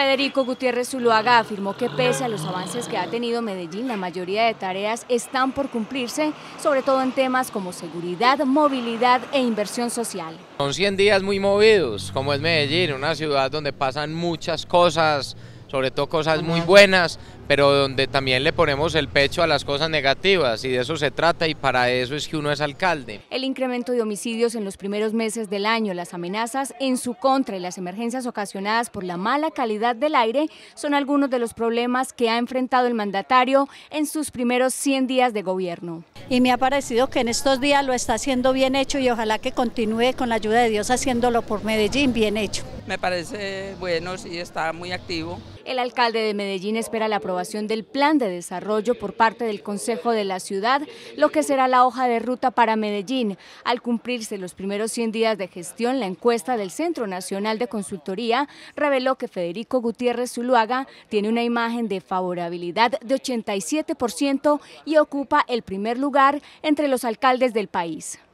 Federico Gutiérrez Zuluaga afirmó que pese a los avances que ha tenido Medellín, la mayoría de tareas están por cumplirse, sobre todo en temas como seguridad, movilidad e inversión social. Son 100 días muy movidos, como es Medellín, una ciudad donde pasan muchas cosas, sobre todo cosas muy buenas, pero donde también le ponemos el pecho a las cosas negativas, y de eso se trata, y para eso es que uno es alcalde. El incremento de homicidios en los primeros meses del año, las amenazas en su contra y las emergencias ocasionadas por la mala calidad del aire son algunos de los problemas que ha enfrentado el mandatario en sus primeros 100 días de gobierno. Y me ha parecido que en estos días lo está haciendo bien hecho y ojalá que continúe con la ayuda de Dios haciéndolo por Medellín bien hecho. Me parece bueno, sí, está muy activo. El alcalde de Medellín espera la aprobación del plan de desarrollo por parte del Consejo de la Ciudad, lo que será la hoja de ruta para Medellín. Al cumplirse los primeros 100 días de gestión, la encuesta del Centro Nacional de Consultoría reveló que Federico Gutiérrez Zuluaga tiene una imagen de favorabilidad de 87% y ocupa el primer lugar entre los alcaldes del país.